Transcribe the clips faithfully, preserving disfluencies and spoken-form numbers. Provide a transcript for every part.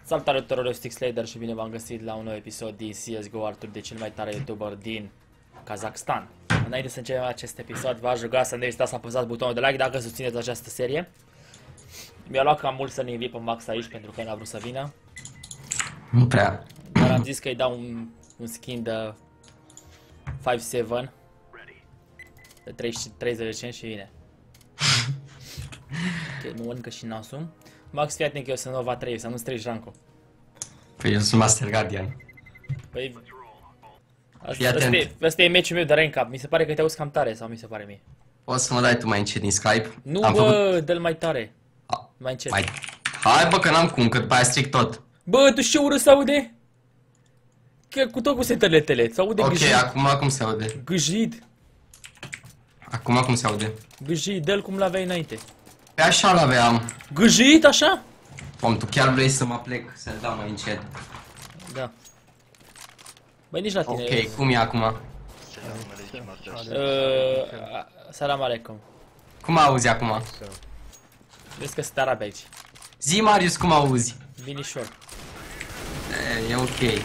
Salutare tuturor, eu Stick Slayer și bine v-am găsit la un nou episod din C S G O Artur de cel mai tare YouTuber din Kazakhstan. Înainte să începem acest episod, v-aș ruga să ne uitați să apăsați butonul de like dacă susțineți această serie. Mi-a luat cam mult să ne invit pe Max aici pentru că n-a vrut să vină. Nu prea. Dar am zis că îi dau un, un skin de cinci șapte de treizeci de cenți și vine. Ok, nu încă și nasul. Max, fii atent că eu sunt Nova trei, să nu strici Ranco. Păi eu sunt Master Guardian. Păi... Asta, asta, e, asta e meciul meu de rank up. Mi se pare că te auzi cam tare sau mi se pare mie? O să mă dai tu mai încet din Skype? Nu, am bă, făcut... dă-l mai tare. A, mai încet. Mai... Hai bă că n-am cum, că după aia stric tot. Bă, tu știi ce urât se aude? Că cu tot cu setările tele, se aude Ok, gâjit. acum cum se aude? Gâjit. Acum cum se aude? Gâjit, dă-l cum l-aveai înainte. Pe așa l-aveam. Gâjit, așa? Om, tu chiar vrei să mă plec, să-l dau mai încet. Da. Băi, nici la tine. Ok, cum e acum? Uh, Salam aleikum. Cum auzi acum? Vezi că sunt arabe aici. Zi, Marius, cum auzi? Vinișor. E, e ok.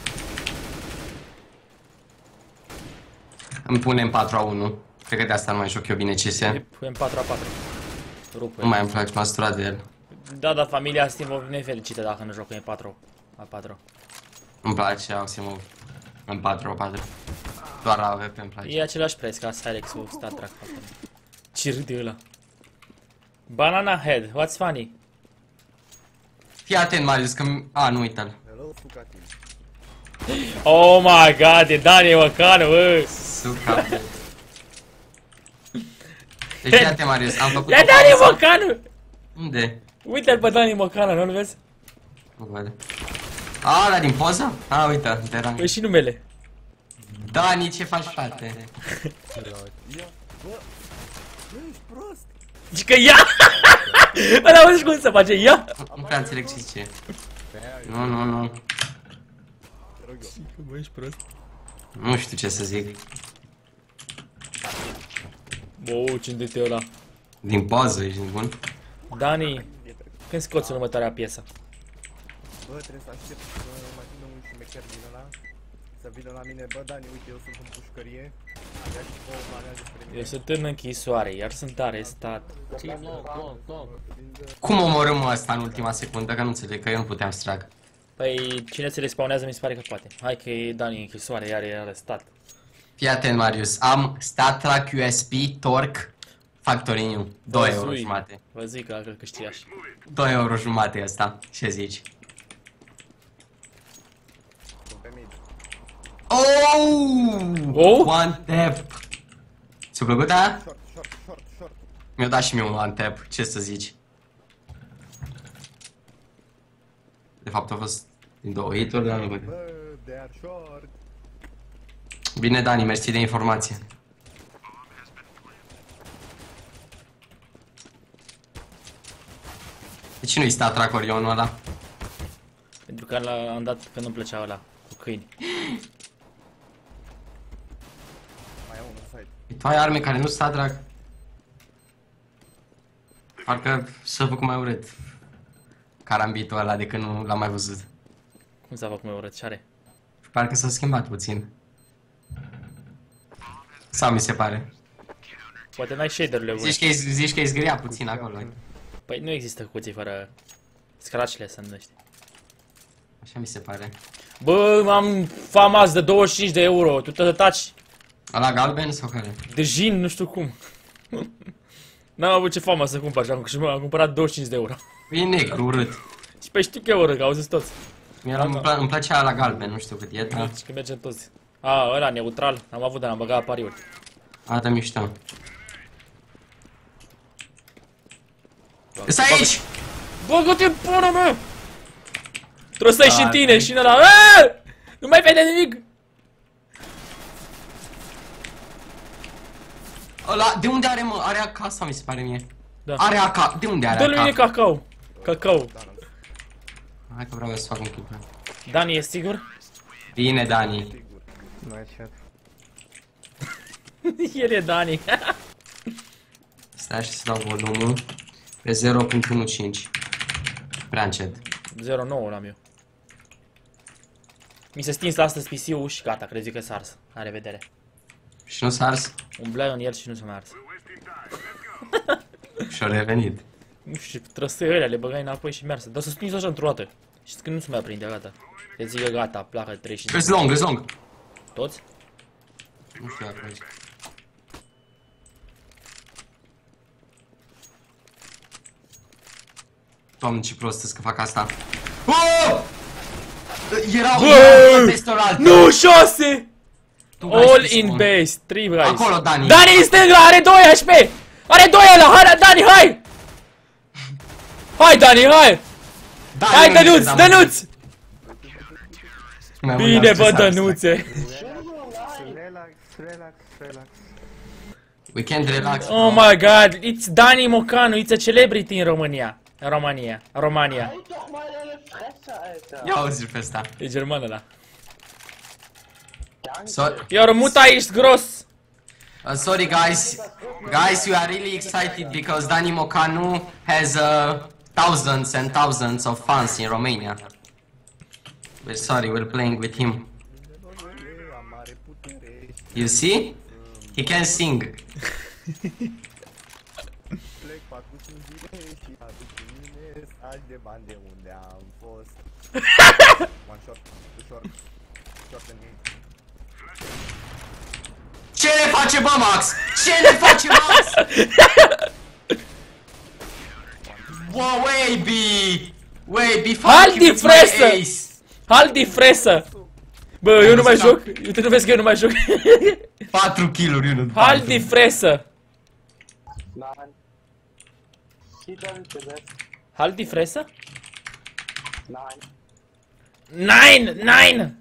Îmi punem patru la unu. Cred că de asta nu mai joc eu bine C S. Punem patru la patru. Rupe. Nu mai îmi place, m-a săturat de el. Da, dar familia Steam o nefericită dacă nu joc în patru la patru. Îmi place, au să mă în patru la patru. Doar la A V P îmi place. E același preț ca Cyrex-ul Star Trek. Ce râde ăla. Banana Head, what's funny? Fii atent, Marius, că... A, nu uita-l. Oh my god, e Dani Mocanu, bă! Suca. Deci fii atent, Marius, am făcut E Dani Mocanu! Unde? Uite-l pe Dani Mocanu, nu-l vezi? Nu văd. A, ăla din poză? A, uite, de rang. Păi și numele. Dani, ce faci, frate? Zici că ia! Ăla auzi cum se face, ia! Nu prea înțeleg ce zice. Nu, nu, nu. Bă, ești prost. Nu știu ce să zic. Bă, cine de ăla? Din poză, ești bun? Dani, când scoți următoarea piesă? Bă, trebuie să aștept să mai vină un șmecher din ăla. Să vină la mine, bă, Dani, uite, eu sunt în pușcărie. Avea și două planează spre mine. Eu sunt în închisoare, iar sunt arestat. Cum omorâm ăsta în ultima secundă? Că nu înțeleg, că eu nu puteam să trag. Păi, cine se respawnează mi se pare că poate. Hai că e Dani în închisoare, iar e arestat. Fii atent, Marius, am StatTrak U S P Torque Factory New. doi euro jumate. Vă zic că dacă câștigaș. doi euro jumate ăsta. Ce zici? Oh! Oh? One tap! Ți-a plăcut aia? Short, short, short, short. Mi-a dat și mie un one tap, ce să zici? De fapt a fost din două hit-uri, dar nu văd. Bă, they are short. Bine, Dani, mersi de informație. De ce nu-i StatTrak Orionul ăla? Pentru că l am dat că nu-mi plăcea ăla cu câini. Mai au unul side. Tu ai arme care nu StatTrak? Parcă s-a făcut mai urât carambitul ăla de când nu l-am mai văzut. Cum s-a făcut mai urât? Ce are? Parcă s-a schimbat puțin. Sau mi se pare. Poate n-ai shader-urile bune. Zici că, e, zici că e zgâria puțin acolo. Păi nu există cuții fără scratch-le să nu știi. Așa mi se pare. Bă, am famas de douăzeci și cinci de euro, tu te taci. Ăla galben sau care? De jin, nu știu cum. N-am avut ce fama să cumpăr și am, am cumpărat douăzeci și cinci de euro. E negru, urât. Și pe știu că e urât, că auziți toți. Mie îmi, pla îmi plăcea la galben, nu știu cât e, dar... Deci că mergem toți. A, ăla, neutral, am avut de l-am băgat pariuri. A, da, mișto. Stai aici! Bă-ți în până, mă! Trebuie să ieși în tine și în ăla. Aaaa! Nu mai vede nimic! Ăla, de unde are, mă? Are acasă, mi se pare mie. Da. Are A K, de unde are Dă-lui mie A K? cacao. Cacao. Hai că vreau să fac un clip. Dani, e sigur? Bine, Dani. Nu ai chat. El e Dani. Stai și să dau volumul pe zero virgulă cinci. Prea încet. zero nouă l-am eu. Mi se stins astăzi P C-ul și gata, crezi că s-a ars. La revedere. Și nu s-a ars? Umblai în el și nu s-a mai ars. Și-a revenit. Nu știu, trăsăi ălea, le băgai înapoi și mersă. Dar să stins așa într-o dată. Și când nu se mai aprinde, gata. Te zic că gata, placă treizeci și cinci. Îs long, îs long. Toți? Nu știu dacă aici. Doamne, ce prost că fac asta. Oh! Erau peste oaltă. Nu, șase! All in base, trei guys. Acolo, Dani. Dani în stânga, are doi H P! Are doi ăla, hai, Dani, hai! Hai, Dani, hai! Dani, Hai, Dănuț, Dănuț! Bine, bă, Dănuțe! Relax, relax, relax. We can't relax. Oh my god, it's Dani Mocanu, it's a celebrity in România. În România, România. Halt doch mal deine Fresse, Alter! Ia auzi pe ăsta. E german ăla. So, Iar muta ești gros! uh, sorry guys. Guys, we are really excited because Dani Mocanu has uh, thousands and thousands of fans in Romania. We're sorry, we're playing with him. Am mare putere. You see? He can sing. Plec patru cinci zile și aduc cu mine saci de bani de unde am fost. One shot, ușor, short în mine. Ce ne face, bă, Max? Ce ne face, Max? Wow, Waby! Waby, Haldi fresă! Haldi fresă! Bă, eu nu mai joc, eu tu nu vezi că eu nu mai joc. patru kill-uri, unul după Haldi altul. fresă! Nein. Titel gesetzt. Haldi fresă? Nein. Nine! Nine!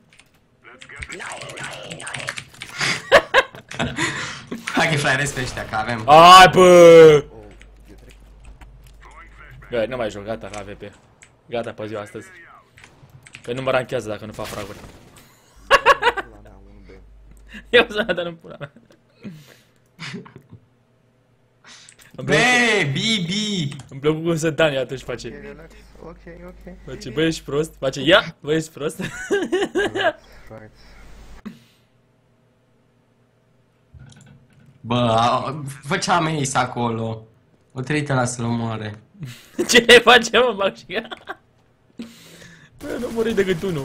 Hai că fraiere pe ăștia, că avem. Ai, bă! Oh, eu trec. Bă, nu mai joc, gata, A V P. Gata pe ziua astăzi. Că nu mă ranchează dacă nu fac fraguri. La mea, unu B. Eu să mă dar în pula mea. B, B, B. Îmi plăcut cum să Dani atunci face. Relax, ok, ok. Face, bă, ești prost? Face, ia, bă, ești prost? Right. Bă, a- făceam ace acolo. O trăită la să-l omoare. Ce le face, mă, bag și ea? Bă, nu mori decât unul.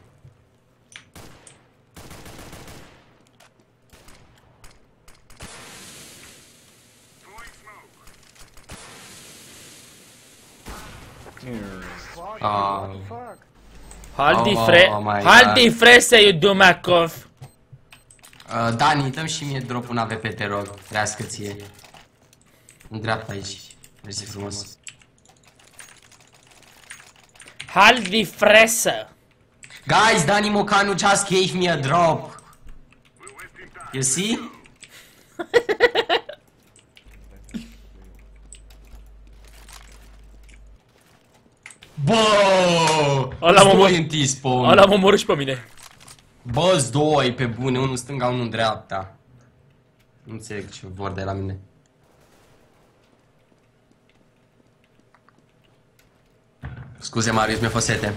Ah. Fuck. Haldi Oh fre... my Haldi God. frese, you Dumakov. Uh, Dani, dăm și mie drop un A V P, te rog. Trească ție. În dreapta aici. Mersi frumos. Haldi fresă. Guys, Dani Mocanu just gave me a drop. You see? Bă! Ăla mă doi mor- în T-spawn. Ăla mă omorâ și pe mine. Bă-s doi pe bune, unul stânga, unul în dreapta. Nu înțeleg ce vor de la mine. Scuze, Marius, mi-a fost sete.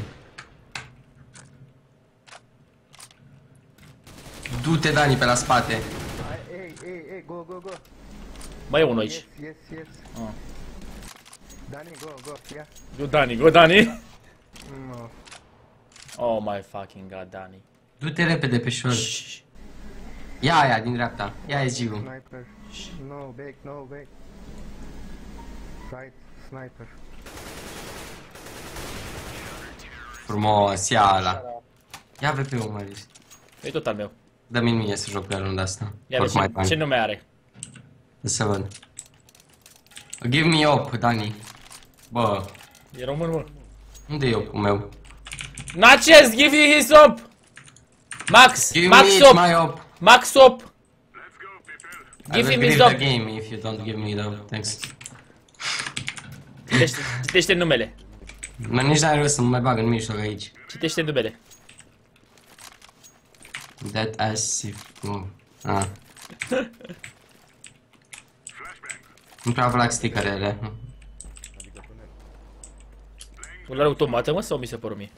Du-te, Dani, pe la spate. Hai, ei, ei, ei, go, go, go. Mai e unul aici. Yes, yes, yes. Ah. Dani, go, go, ia. Go Dani, go Dani. No. Oh my fucking god, Dani. Du-te repede pe șor. Shh. Ia aia din dreapta. Ia S G-ul. Sniper. No, back, no, back. Right, sniper. Frumos, ia ala. Ia V P-ul, Marius. E tot al meu. Dă-mi mie să joc cu el runda asta. Ia Porc mai vezi ce, ce bani. nume are. Să văd. Give me op, Dani. Bă, E român, mă. unde e opul meu? Naches, give you his op! Max, Give Max me op! my op. Max op! I Give will him his leave op! the game if you don't give me the... Thanks. Citește, citește numele. Mă, nici n-are rost să mă mai bag în mijloc aici. Citește numele. That ass if... Nu. Ah. Nu prea plac stickerele. Ăla automată, mă, sau mi se pără mie?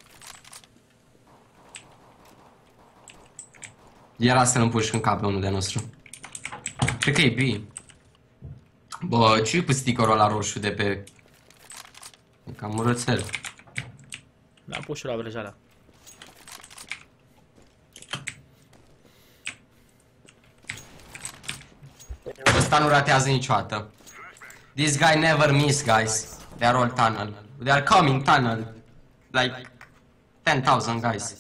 Era să-l împuși în cap pe unul de nostru. Cred că e B. Bă, ce-i cu stickerul ăla roșu de pe... E cam urățel. L-am pus și la vrăjeala. Ăsta nu ratează niciodată. This guy never miss, guys. They are all tunnel. They are coming tunnel. Like ten thousand guys.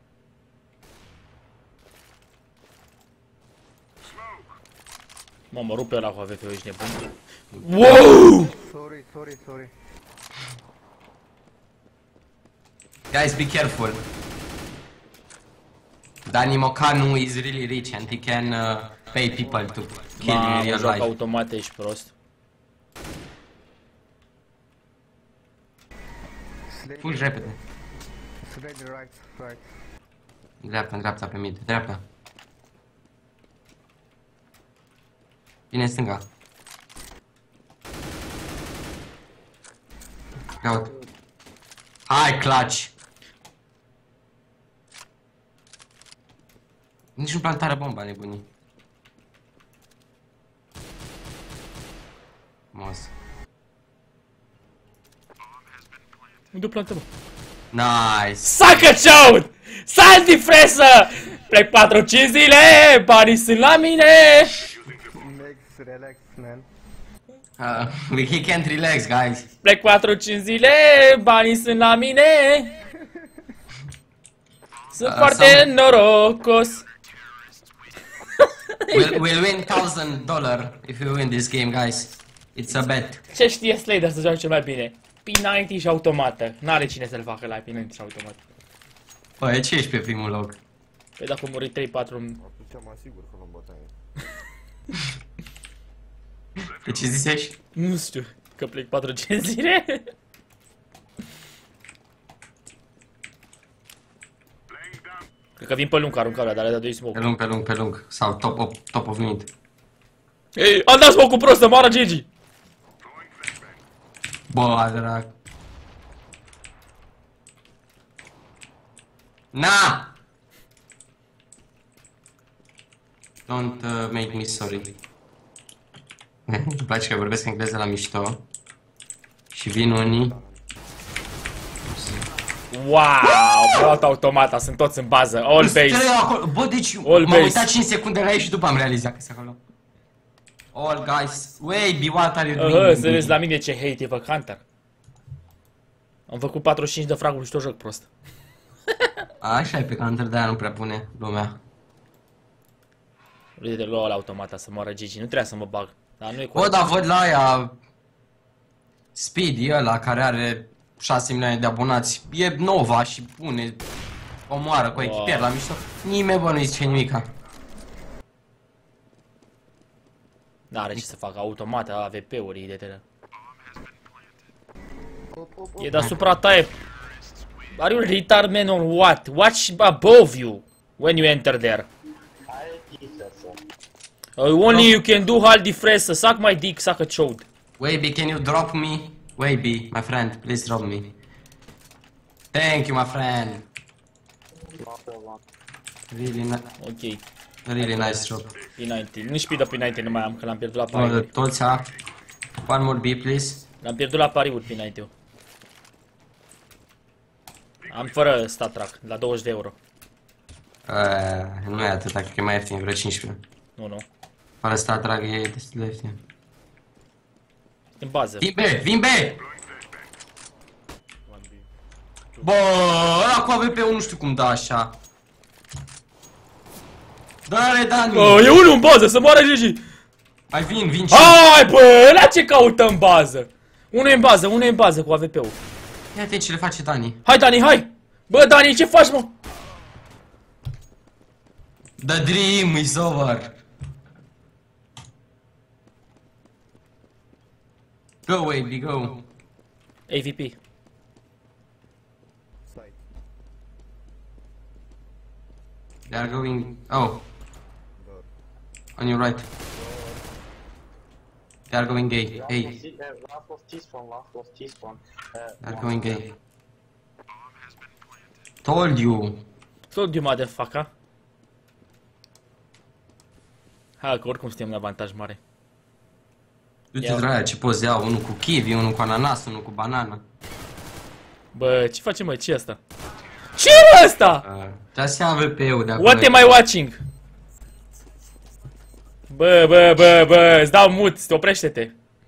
Mă, mă rupe ăla cu A V P-ul, ești nebun. Wow! Sorry, sorry, sorry. Guys, be careful. Danny Mocanu is really rich and he can uh, pay people to kill in Mamă, real joc life. automate, ești prost. Fugi repede. Slide right, right. Dreapta, dreapta pe mid, dreapta. Bine, stânga. Caut. Hai, clutch! Nici nu plantarea bomba, nebunii. Mos. Unde plantă, mă? Nice! Sacă ceaut! Salti fresă! Plec patru cinci zile, banii sunt la mine! Max, relax, man. Uh, he can't relax, guys. Plec patru cinci zile, banii sunt la mine! Sunt Uh, foarte some- norocos! We'll, we'll win thousand dollar if we win this game, guys. It's a bet. Ce știe Slader să joace cel mai bine? P nouăzeci și automată. N-are cine să-l facă la P nouăzeci și automată. Băi, ce ești pe primul loc? Păi dacă muri trei patru... Atunci mă asigur că luăm bătaie. De ce zicești? Nu știu, că plec patru cinci zile? Cred că vin pe lung aruncarea, dar le-a dat doi Pe smoke. lung, pe lung, pe lung. Sau top of, top of mid. Ei, am dat smoke-ul prost, să moară Gigi! Bă, drag. Na! Don't uh, make me sorry. Îmi place că vorbesc engleză la mișto. Și vin unii. Wow, băut automata, sunt toți în bază, all Trei base. acolo. Bă, deci All m-am base. uitat cinci secunde la ei și după am realizat că sunt acolo. All guys, wait, what are you Aha, doing? să vezi la mine ce hate e pe Counter. Am făcut patruzeci și cinci de fraguri și tot joc prost. Așa e, pe Counter, de-aia nu prea pune lumea. Uite-te, lua la automata să moară Gigi, nu trebuia să mă bag. Dar nu e Bă, corect. dar văd la aia Speedy ăla care are șase milioane de abonați. E Nova și pune omoară cu echipier la mișto. Nimeni, bă, nu zice nimica. N-are ce să facă, automata, A V P-uri, de E deasupra ta, e... Are you retard man or what? Watch above you when you enter there. Uh, only you can do Haldi Fresă, suck my dick, suck a chode. Weiby, can you drop me? Weiby, my friend, please drop me. Thank you, my friend. Really, ni Ok, really nice drop. P nouăzeci. Nu speed up P nouăzeci nu mai am, că l-am pierdut la Bă, pariuri. toți a. One more B, please. L-am pierdut la pariuri P nouăzeci. Am fără stat track, la douăzeci de euro. Uh, nu e atâta, cred că e mai ieftin, vreo cincisprezece. Nu, nu. Fără stat trag e destul de ieftin. În bază. Vin B, vin B! Bă, ăla cu A V P-ul nu știu cum da așa. Dă-le, Dani! Oh, e unul în bază, să moară Gigi! Hai, vin, vin și... Hai bă, la ce caută în bază? Unul e în bază, unul e în bază cu A V P-ul. Ia te ce le face Dani. Hai Dani, hai! Bă Dani, ce faci mă? The dream is over. Go, Weiby, go. A V P. Side. They are going... Oh. Door. On your right. They are going gay. Hey, Last was T-spawn, last was T-spawn. they are going gay. Told you. Told you, motherfucker. Hai că oricum suntem în avantaj mare. Du-te Ia. draia, ce poze iau, unul cu kiwi, unul cu ananas, unul cu banana. Bă, ce facem, mă? Ce e asta? Ce e asta? Dar se A V P-ul de acolo. What am I watching? Bă, bă, bă, bă, îți dau mut, oprește-te.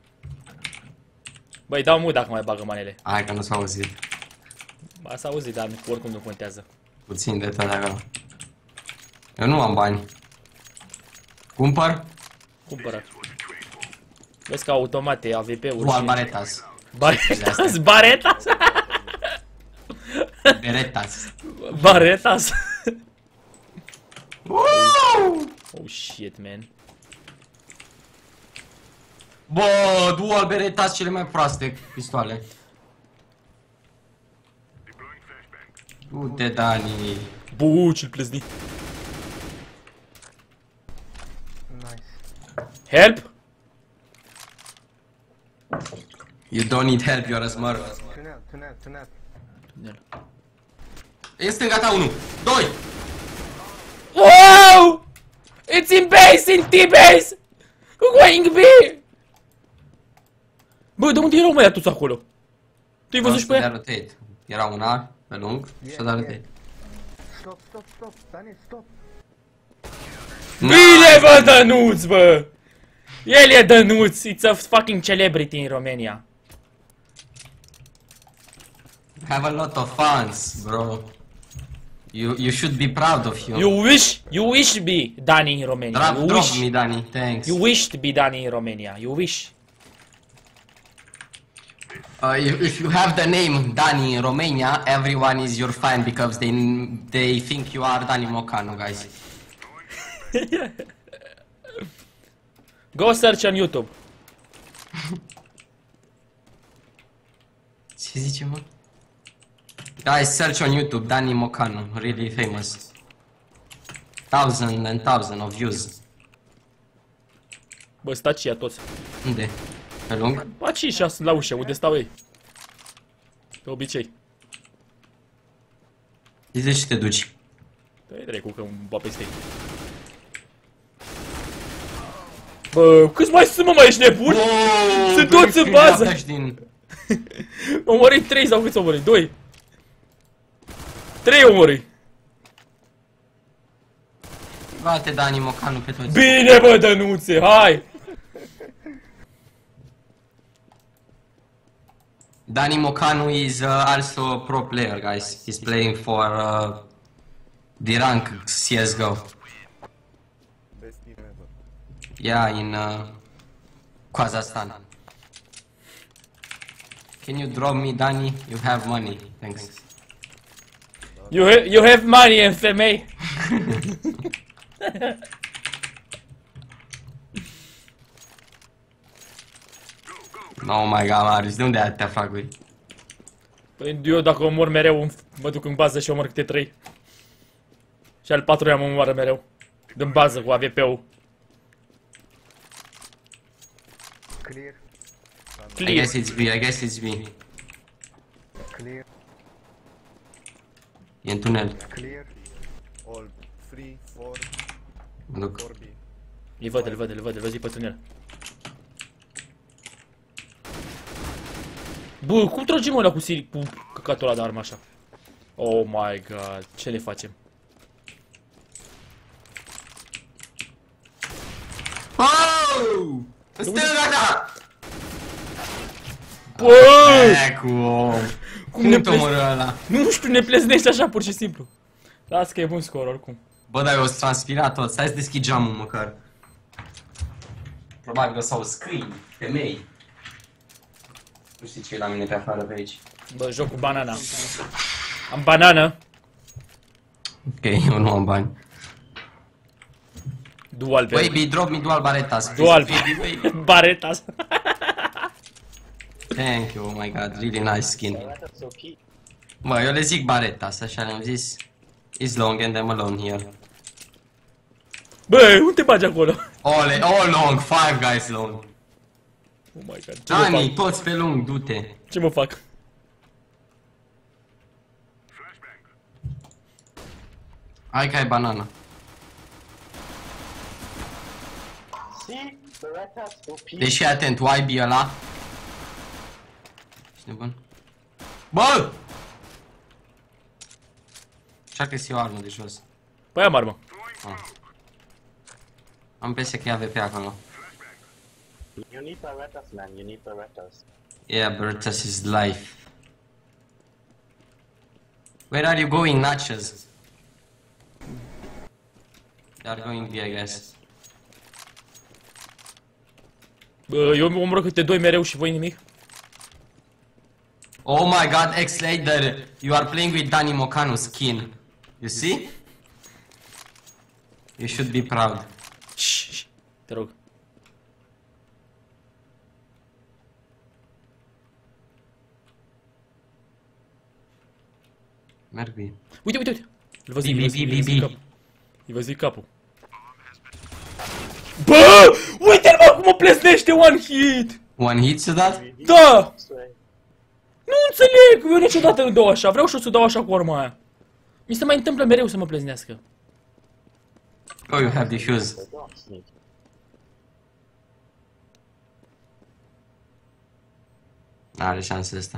Băi, dau mut dacă mai bagă manele. Hai că nu s-a auzit. Ba, s-a auzit, dar oricum nu contează. Puțin de tot de acolo. Eu nu am bani. Cumpăr? Cumpără. Vezi că automat e A V P-uri Dual și... Baretas. Baretas, baretas, Beretas. baretas. Wow! Oh shit, man. Bă, dual Beretas cele mai proaste pistoale. Du-te, Dani. Bu, ce-l plăzni. Nice. Help? You don't need help, you're a smurf. Tunel, tunel, tunel. Tunel. E stânga ta unu. Doi. Wow! It's in base, in T-base! Going B! Bă, de unde erau mai atuți acolo? Tu-i văzut și pe De ea? rotate. Era un ar pe lung și o de rotate. Stop, stop, stop. Dani, stop. Bine, bă, Dănuț, bă! El e Dănuț, it's a fucking celebrity in Romania. Have a lot of fans, bro. You you should be proud of you. You wish, you wish to be Dani in Romania. Drop, You drop wish, me, Dani. Thanks. you wish to be Dani in Romania. You wish. Uh, if, if you have the name Dani in Romania, everyone is your fan because they they think you are Dani Mocanu, guys. Go search on YouTube. Ce zice, mă? Guys, search on YouTube Dani Mocanu, really famous. Thousand and thousand of views. Bă, stați ea toți. Unde? Pe lung? Aici și la ușă, unde stau ei. Pe obicei. De ce te duci? Dă-i dracu că îmi ba peste ei. Bă, câți mai sunt, mă, mai ești nebun? Sunt toți în bază! Din... Omorâi trei sau câți omorâi? doi. trei omorâi. Bate Dani Mocanu pe toți. Bine, bă, Dănuțe, hai! Dani Mocanu is uh, also a pro player, guys. He's playing for uh, the rank C S G O. Best team ever. Yeah, in uh, Kazakhstan. Can you drop me, Dani? You have money. Thanks. You, ha you have money and femei. Oh my god, Marius, de unde ai atâtea fraguri? Păi eu dacă omor mereu, mă duc în bază și omor câte trei. Și al patrulea mă omoară mereu. Din bază cu A V P-ul. Clear. I Clear. guess it's B, I guess it's B. Clear. E în tunel. Clear. All three, four, Mă duc. four B. Îl văd, îl văd, îl văd, îl văd zi pe tunel. Bă, cum tragem ăla cu siri, cu căcatul ăla de armă așa? Oh my god, ce ne facem? Oh! Stânga ta! Bă! Ecu, om! Cum Cum ne te plez... omoră ăla? Nu știu, ne pleznești așa pur și simplu. Las că e bun scor oricum. Bă, dar eu o să transpira tot. Stai să deschid geamul măcar. Probabil o să au screen, femei. Nu știu ce e la mine pe afară pe aici. Bă, joc cu banana. Am banană. Ok, eu nu am bani. Dual pe Baby, drop me dual baretas. Dual Baby, baby. Baretas. Thank you, oh my god, really nice skin. That's okay. Bă, eu le zic baretas, așa le-am zis. Is long and I'm alone here. Bă, unde te bagi acolo? All, all long, five guys long. Oh my god, ce mă Dani, fac? toți pe lung, du-te. Ce mă fac? Hai că ai banana. See, Berettas O P. Deci fii atent, Y B ăla. Ești nebun? Bă! Așa că-ți eu armă de jos. Păi am armă. Ah. Am impresia că e A V P acolo. You need Berettas, man. You need Berettas. Yeah, Bertus is life. Where are you going, Nachos? They are going B, I guess. Bă, eu omoră câte doi mereu și voi nimic. Oh my god, X-Lader, you are playing with Dani Mocanu skin. You see? You should be proud. Shh, te rog. Merg B. Uite, uite, uite. Îl văzut, Bi, îl bi, văzut, bi, îl bi, văzut bi. capul. Îi văzut capul. Bă! Uite-l mă cum mă plesnește one hit! One hit să dat? Da! Nu înțeleg! Eu niciodată nu dau așa. Vreau și o să dau așa cu arma aia. Mi se mai întâmplă mereu să mă pleznească. Oh, you have diffuse. N-are șanse asta.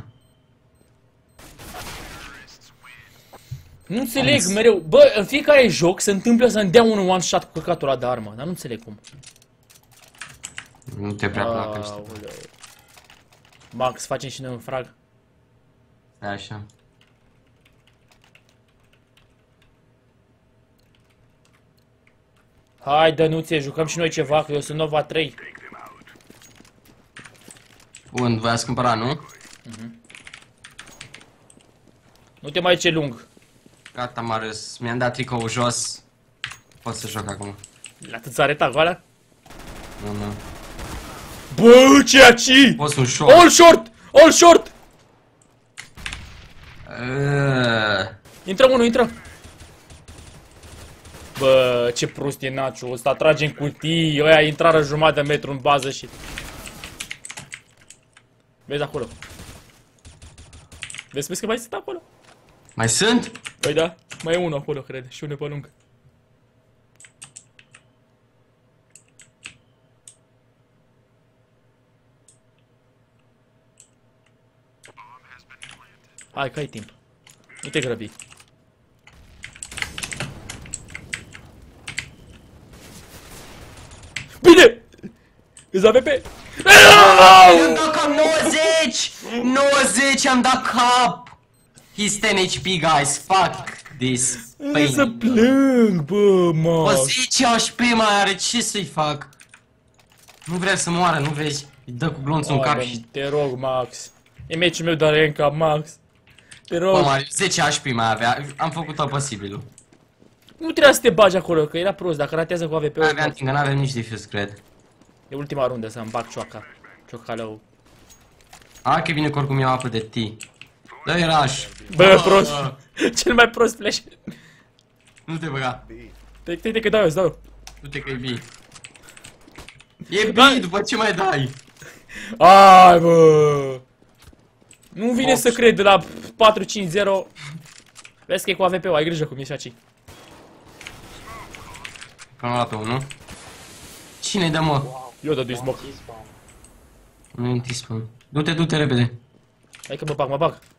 Nu înțeleg mereu. Bă, în fiecare joc se întâmplă să-mi dea un one shot cu căcatul ăla de armă. Dar nu înțeleg cum. Nu te prea placă ăștia. Aoleu. Max, facem și noi un frag. Stai așa. Hai, Dănuțe, jucăm și noi ceva, că eu sunt Nova trei. Bun, voi ați cumpărat, nu? Nu te mai ce lung. Gata, Marius. Mi-am dat tricoul jos. Pot să joc acum. La atât areta goală? Nu, nu. Bă, ce aci! Poți un short. All short! All short! Uh, Intră unul, intră! Bă, ce prost e Nacho ăsta, trage în cutii, ăia intrară jumătate de metru în bază și... Vezi acolo? Vezi, vezi că mai sunt acolo? Mai sunt? Păi da, mai e unul acolo, cred, și unul pe lung. Hai că ai timp. Nu te grăbi. Bine! Îți A V P! Am dat cap nouăzeci! nouăzeci am dat cap! He's ten H P, guys. Fuck this Nu să pain. plâng, bă, mă! Bă, zece H P mai are, ce să-i fac? Nu vrea să moară, nu vezi? Îi dă cu glonțul în cap și... Te rog, Max. E meciul meu de arenca, Max. Te Bă, rog. Marius, zece H P mai avea. Am făcut tot posibilul. Nu trebuia să te bagi acolo, că era prost. Dacă ratează cu A V P-ul... Aveam timp, n-avem nici diffuse, cred. E ultima rundă să-mi bag cioaca. Ciocalău. Hai că vine cu oricum iau apă de T. Dă-i rush. Bă, prost. Cel mai prost flash. Nu te băga. Te te că dau eu, îți dau eu. Du-te că e B. E B, Da. după ce mai dai? Ai, bă. Nu vine să cred de la patru cinci zero. Vezi că e cu A V P-ul, ai grijă cum e și aici. Am luat pe unul. Cine-i dă, mă? Eu dă dui smoke. Nu e T-spawn. Du-te, du-te repede. Hai că mă bag, mă bag.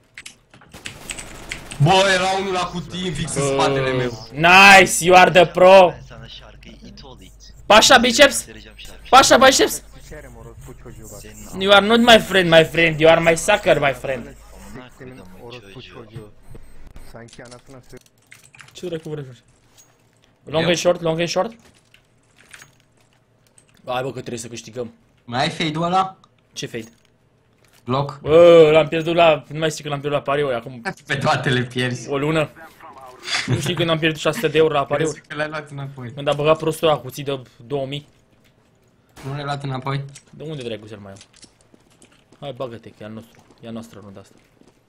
Bă, era unul la cutii fix în spatele meu. Nice, you are the pro. Sana şarkıyı it ol it. Pașa biceps. Vereceğim şarkıyı. Pașa biceps. Cerem orospu çocuğu bak. Senin You are not my friend, my friend. You are my sucker, my friend. amına Senin koyduğumun orospu çocuğu. çocuğu. Sanki anasına sö... Ce dracu vrei? Long and short, long and short. Hai bă că trebuie să câștigăm. Mai ai fade-ul ăla? Ce fade? Bloc? Bă, l-am pierdut la... Nu mai știi că l-am pierdut la pariuri acum Pe toate le pierzi. o lună. Nu știi când am pierdut șase sute de euro la pariuri? Crezi că le-ai luat înapoi. Când a băgat prostul ăla cuții de două mii. Nu le-ai luat înapoi? De unde dracu să-l mai iau? Hai bagă-te că e al nostru. E a noastră runda asta.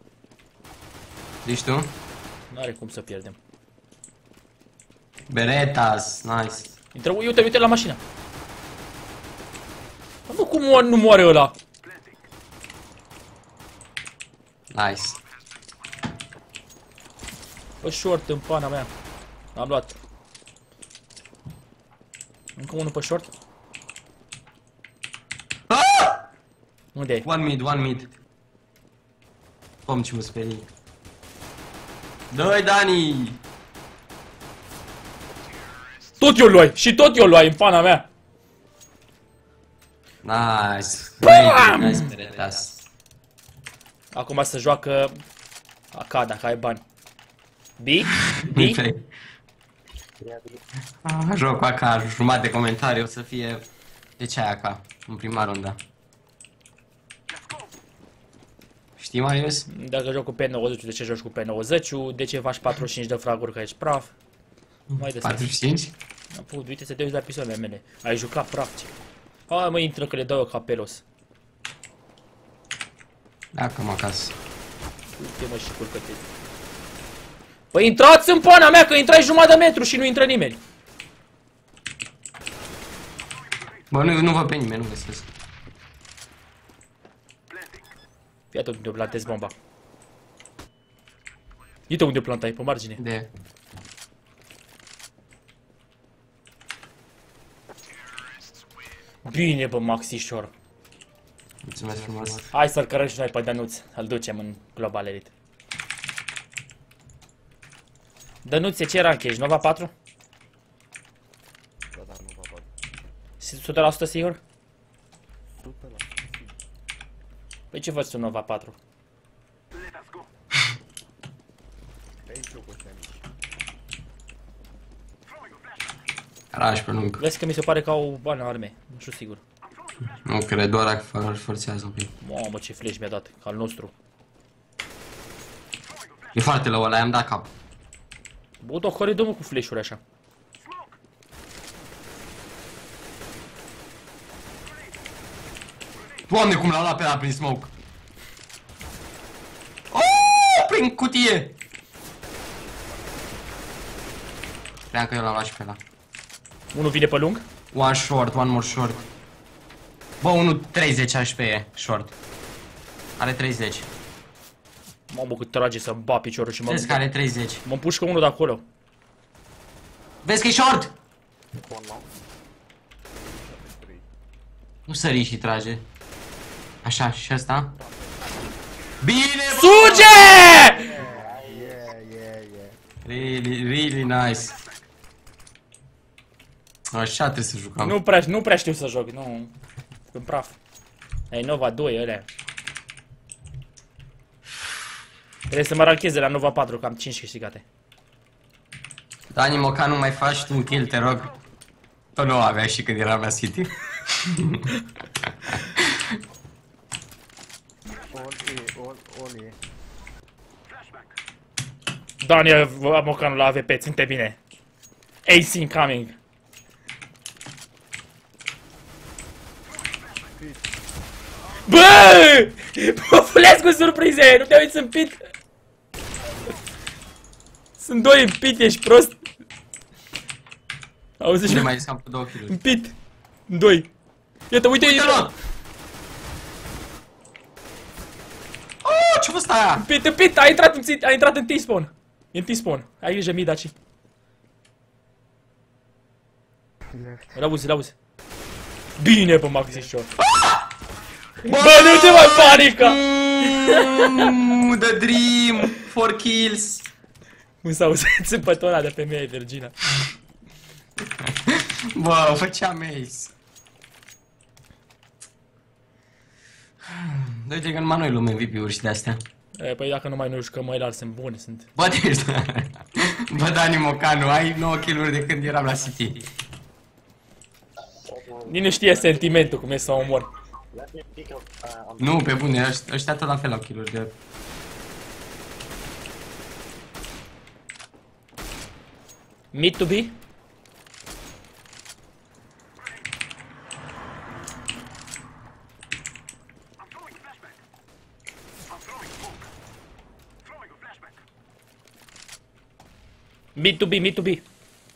Zici tu? N-are cum să pierdem. Beretas, nice. Intră, uite, uite la mașină. Bă, cum mo nu moare ăla? Nice. Bă, short în pana mea. Am luat. Încă unul pe short. Ah! Unde e? One mid, one mid. Pom, ce mă sperii. Dă-i, Dani! Tot eu luai! Și tot eu luai în pana mea! Nice. Nice, nice, Peretas. Acum se joacă A K dacă ai bani. B? B? Ah, joc A K, jumătate de comentarii o să fie de ce ai A K în prima rundă. Știi, Marius? Dacă joc cu P nouăzeci, de ce joci cu P nouăzeci? De ce faci patruzeci și cinci de fraguri că ești praf? Mai de patruzeci și cinci? Put, uite să te uiți la episoadele mele. Ai jucat praf, ce? Hai mă, intră că le dau eu ca pelos. Dacă mă acasă. Uite mă și culcă-te. Păi intrați în pana mea că intrai jumătate de metru și nu intră nimeni. Bă, nu, nu văd pe nimeni, nu găsesc. Fii atent unde o plantezi bomba. Uite unde o plantai, pe margine. De. Bine, bă, Maxișor. Mulțumesc frumos. Hai să-l cărăm și noi pe Dănuț. Îl ducem în Global Elite. Dănuț, ce rank ești? Nova patru? Da, da, nu vă văd. o sută la sută sigur? o sută la sută. Păi ce faci tu Nova patru? Aici eu cu ăștia mici. Rași pe lung. Vezi că mi se pare că au bani în arme. Nu știu sigur. Nu cred, doar dacă forțează un pic. Mamă, ce flash mi-a dat, ca al nostru. E foarte low ăla, i-am dat cap. Bă, dar care dă-mă cu flash-uri așa? Doamne, cum l-am luat pe ăla prin smoke. Oh, prin cutie. Cream că eu l-am luat și pe ăla. Unul vine pe lung? One short, one more short. Bă, unul treizeci H P e, short. Are treizeci. Mamă, cât trage să-mi ba piciorul și mă... Vezi că are treizeci. Mă împușcă unul de acolo. Vezi că e short? One more. Nu sări și trage. Așa, și ăsta. Bine, bă! Suge! Yeah, yeah, yeah. Really, really nice. Așa trebuie să jucăm. Nu prea, nu prea știu să joc, nu... În praf. Ai Nova doi, ălea. Trebuie să mă ranchez de la Nova patru, că am cinci câștigate. Dani Mocanu, mai faci tu un kill, te rog. Tot nu avea și când eram la City. All E, all, all E. Daniel Mocanu la A V P, ținte bine. Ace incoming. Bă! Mă fulesc cu surprize, nu te uiți în pit. Sunt doi în pit, ești prost. Auzi Nu și mai zis că am cu două în kill-uri. pit. În doi. Iată, uite, uite. Uite-l! Oh, ce-a fost aia? În pit, în pit, a intrat în, a intrat în T-spawn. E în T-spawn. Ai grijă, mid, daci. Îl auzi, îl auzi. Bine, bă, Maxișor. Bă, nu te mai panică! Mm, the dream, four kills. Cum s-a auzit țâmpătul ăla de pe mea, Virgina. Bă, o făceam ace. Uite că numai noi luăm M V P-uri și de-astea. E, păi dacă nu mai nu jucăm, măi, sunt bune, sunt. Bă, ești... Bă, Dani Mocanu, ai nouă kill-uri de când eram la City. Nici nu știe sentimentul cum e să omor. Let me pick up uh, on Nu, pe bune, ăștia, ăștia tot la fel au kill-uri de... Mid to be? Mid to be, mid to be.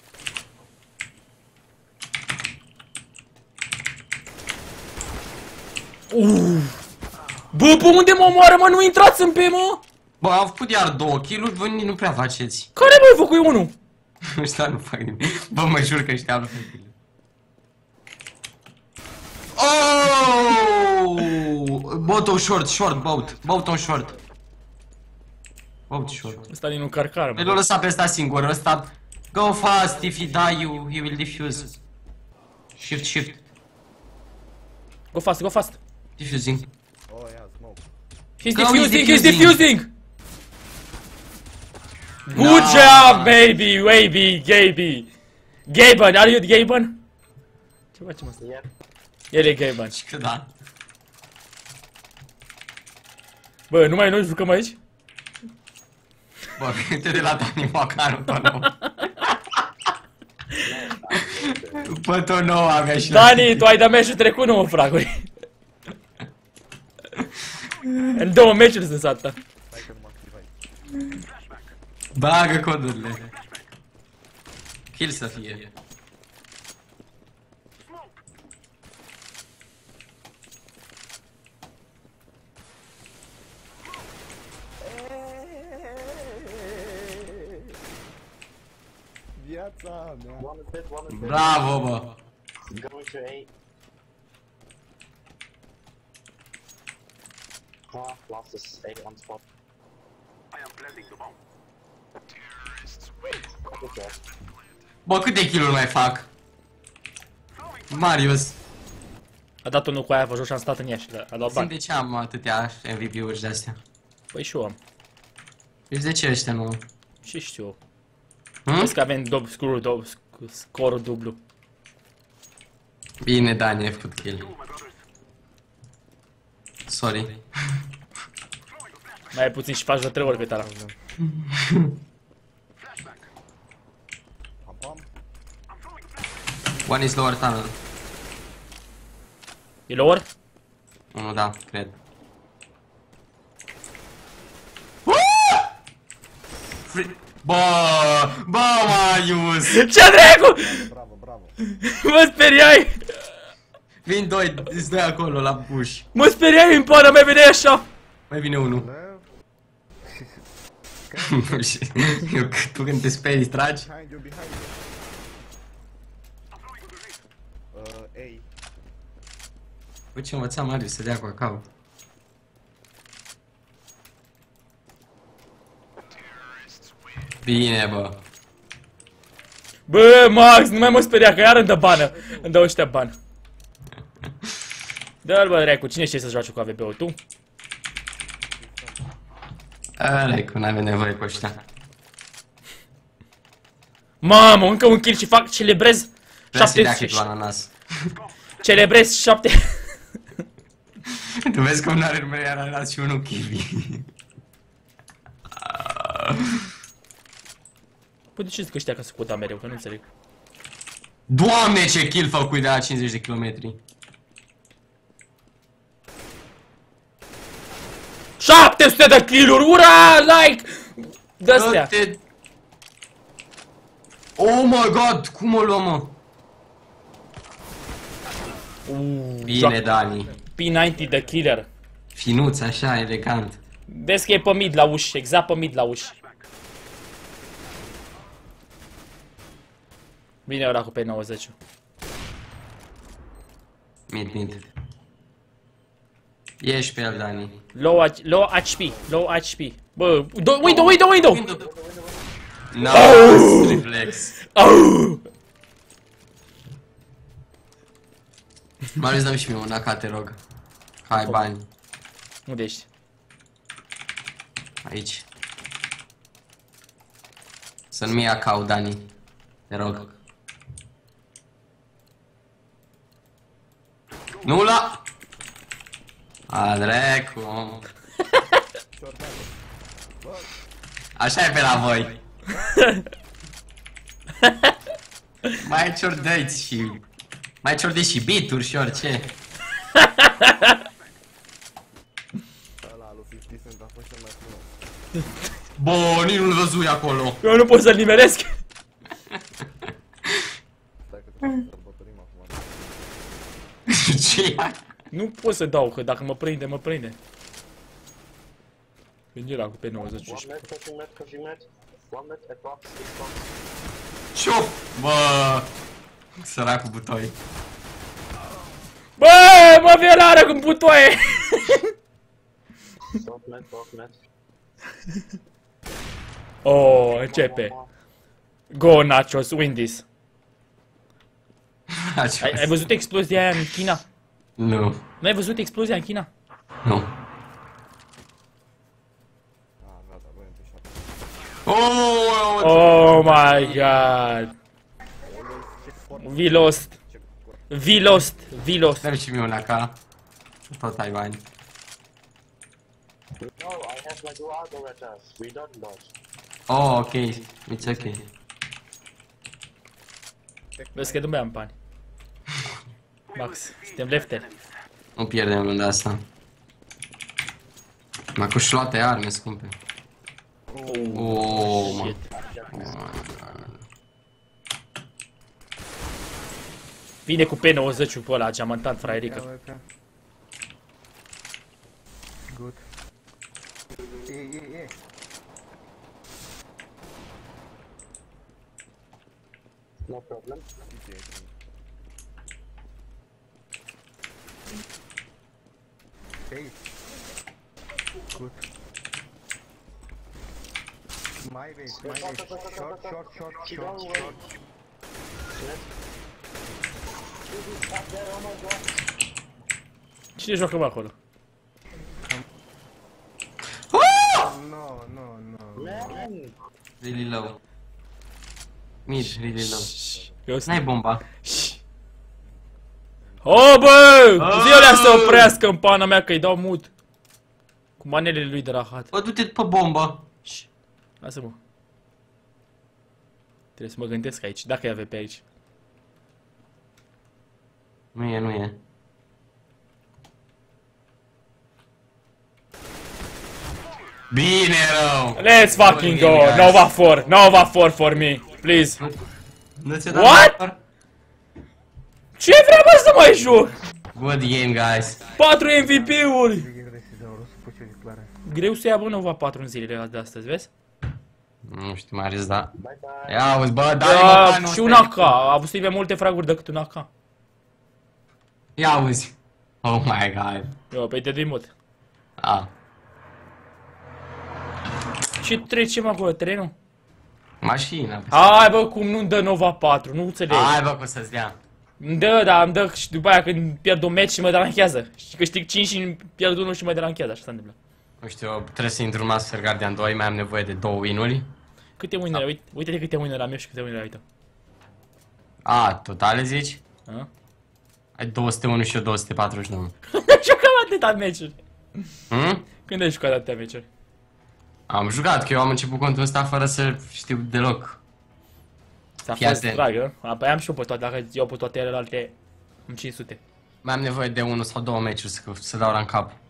Uh. Bă, pe unde mă omoară, mă? Nu intrați în pe, mă? Bă, am făcut iar două kill-uri, voi nu prea faceți. Care, bă, ai făcut unul? Ăștia nu fac nimic. Bă, mă jur că ăștia nu fac nimic. Oh! Boat on short, short, boat. Boat on short. Boat short. Ăsta din un carcar, Păi mă. l-o lăsa pe ăsta singur, ăsta... Go fast, if he die you, he will defuse. Shift, shift. Go fast, go fast. Defusing. Oh, yeah, smoke. He's Go, he's defusing, he's defusing. defusing! Good job, baby, baby, Gaby. Gaben, are you Gaben? Ce facem asta? Yep. El e Gaben. Că da. Bă, numai noi jucăm aici? Bă, uite de la Dani Mocanu, tot nou. După tot nou avea și... Dani, tu ai dat meciul trecut, nu mă, fraguri. În două meciuri sunt asta. Stai că nu mă activ aici. Bagă codurile. Kill să fie. Viața mea. One is dead, one is dead. Bravo, bă. Going to A. Ah, last is A on spot. Good job. Bă, câte kill-uri mai fac? Marius. A dat unul cu aia, vă joc și am stat în ea și a luat Sunt bani. de ce am atâtea M V P-uri de astea? Păi și eu am. Deci de ce ăștia nu? Și știu eu. Hm? Vezi că avem dub, scurul, dub, sc- scorul dublu. Bine, Dani, ai făcut kill. Sorry. Mai puțin și faci de trei ori cât ala. Pam, pam. One is lower tunnel. E lower? Unu, da, cred. Fri- Bă, bă, Marius! Ce dracu? Bravo, bravo. Mă speriai! Vin doi, îți doi acolo, la bush. Mă speriai în pana mea, vedeai așa! Mai vine unul. Ne? Eu, tu când te sperii, tragi? Behind you, behind you. Uh, A. Bă, ce învăța Marius să dea cu cacao. Bine, bă. Bă, Max, nu mai mă speria că iar îmi dă bană. Îmi dă ăștia bani. Dă-l, bă, dracu, cine știe să joace cu A V P-ul, tu? Ăla-i că n-avem nevoie cu ăștia. Mamă, încă un kill și fac, celebrez Vrea să-i dea șapte... click la ananas. Celebrez șapte... Tu vezi cum n-are numere ananas și unul kiwi. Păi de ce zic ăștia că se cuta mereu, că nu înțeleg. Doamne, ce kill făcut de la cincizeci de kilometri. șapte sute de kill-uri, ura, like! De-astea. Dă-te- Oh my god, cum o luăm, mă? Uuu, Bine, Dani. P nouăzeci de killer. Finuț, așa, elegant. Vezi că e pe mid la uși, exact pe mid la uși. Bine ăla cu P nouăzeci. Mid, mid. Ești pe el, Dani. Low, H- low H P, low H P. Bă, do- window, window, window! Nice, reflex. Au! Marius, dă-mi și mie un A K, te rog. Hai, bani. Unde ești? Aici. Să nu-mi ia cau, Dani. Te rog. Nu la... A, dracu. Așa e pe la voi. Mai ai ciordăiți și... Mai ai ciordăiți și beat-uri și orice. Ăla lui cincizeci Cent a fost cel mai frumos. Bă, nici nu-l văzui acolo. Eu nu pot să-l nimeresc. Stai că trebuie să sărbătorim acum. Ce ai? Nu pot să dau, că dacă mă prinde, mă prinde. Vine la cu P nouăzeci. One med, pushing med, pushing med. One med, at box, six box. Ce-o? Bă! Săracul butoi. Bă, mă violară cu butoaie! Top net, top net. Oh, începe. Go, Nachos, win this. Ai, ai văzut explozia aia în China? Nu. Nu ai văzut explozia în China? Nu. Ah, gata, băi, pe șapte. Oh, Oh my god. We lost. We lost. We lost. dă-mi și mie una ca tot ai bani. No, I have like two auto attackers. We don't dodge. Oh, ok. It's ok. Vezi că nu mai am bani. Max, suntem lefteri. Nu pierdem runda asta. M-a cu șloate arme scumpe. Oh, mă. Shit. Vine cu P nouăzeci pe ăla, geamantant, fraierică. Good. E, e, e. No problem. Hey. Good. My way, my way. Short, short, short, short, short. Cine joacă bă acolo? No, no, no. Man! Really low. Mid, really low. Eu sunt. N-ai bomba. Oh, bă! Zi-o să oprească în pana mea că-i dau mut. Cu manelele lui de rahat. Bă, du-te pe bombă. Lasă-mă. Trebuie să mă gândesc aici, dacă e pe aici. Nu e, nu e. Bine rău! Let's fucking go! Nova four! Nova four for me! Please! Nu ți-o What? Ce vreau bă să mai joc? Good game, guys. patru M V P-uri! Dezaurus, puțin declară. Greu să ia bă Nova patru în zilele de astăzi, vezi? Nu știu, mai ales, da. Bye bye. Ia auzi, bă, dai Da, mă, și un A K, a avut să-i multe fraguri decât un A K. Ia auzi. Oh my god. Eu, pe te dui mut. A. Ce trecem acolo, terenul? Mașina. Hai bă, cum nu-mi dă Nova patru, nu înțeleg. Hai bă, cum să-ți dea. Îmi dă, dar îmi dă și după aia când pierd un match și mă deranchează. Și câștig cinci și pierd unul și mă deranchează, așa se întâmplă. Nu știu, eu trebuie să intru în Master Guardian doi, mai am nevoie de două win-uri. Câte winere, uite, uite-te câte winere am eu și câte winere ai tu. A, totale zici? A? Ai două sute unu și eu două sute patruzeci și nouă. Jucam atâta meciuri. Hmm? Când ai jucat atâtea meciuri? Am jucat, că eu am început contul ăsta fără să știu deloc. S-a Fii fost atent. dragă. Apoi am și eu pe toate, dacă eu pe toate celelalte am cinci sute. Mai am nevoie de unul sau două meciuri să, să dau rank up.